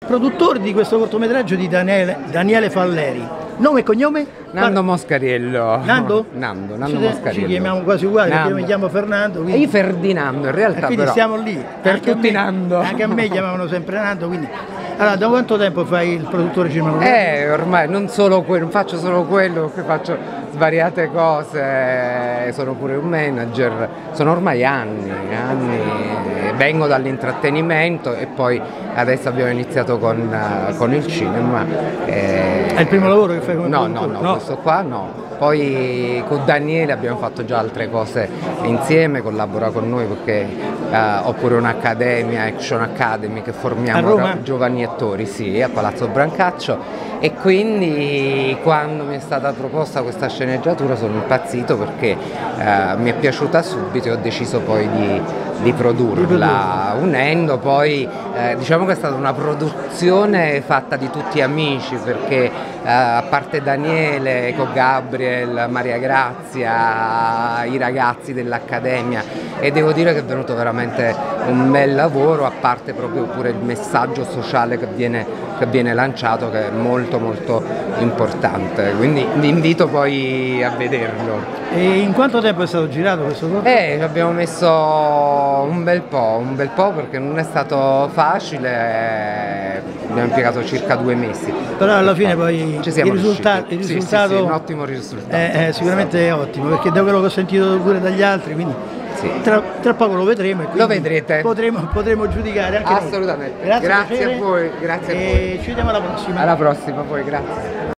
Produttore di questo cortometraggio di Daniele Falleri. Nome e cognome? Nando Moscariello. Nando? Nando Ci Moscariello. chiamiamo quasi uguali, perché Nando. io mi chiamo Fernando. E io Ferdinando, in realtà quindi però. stiamo lì. Per Anche tutti a me- Nando. Anche a me chiamavano sempre Nando, quindi... Allora, da quanto tempo fai il produttore cinematografico? Ormai non solo quello, non faccio solo quello, faccio svariate cose, sono pure un manager, sono ormai anni, vengo dall'intrattenimento e poi adesso abbiamo iniziato con il cinema. È il primo lavoro che fai come produttore? No, questo qua no. Poi con Daniele abbiamo fatto già altre cose insieme, collabora con noi perché ho pure un'accademia, Action Academy, che formiamo giovani attori, sì, a Palazzo Brancaccio, e quindi quando mi è stata proposta questa sceneggiatura sono impazzito perché mi è piaciuta subito e ho deciso poi di produrla, unendo poi, diciamo che è stata una produzione fatta di tutti amici, perché a parte Daniele, con Gabriel, Maria Grazia, i ragazzi dell'Accademia, e devo dire che è venuto veramente un bel lavoro, a parte proprio pure il messaggio sociale che viene lanciato, che è molto molto importante, quindi vi invito poi a vederlo. E in quanto tempo è stato girato questo corto? Ci abbiamo messo un bel po' perché non è stato facile, abbiamo impiegato circa 2 mesi. Però alla fine poi ci siamo il risultato sì, un ottimo risultato. È sicuramente ottimo, perché da quello che ho sentito pure dagli altri, quindi sì. Tra poco lo vedremo e lo vedrete. Potremo giudicare anche assolutamente. Noi. Grazie a voi, grazie a voi. Ci vediamo alla prossima. Alla prossima poi, grazie.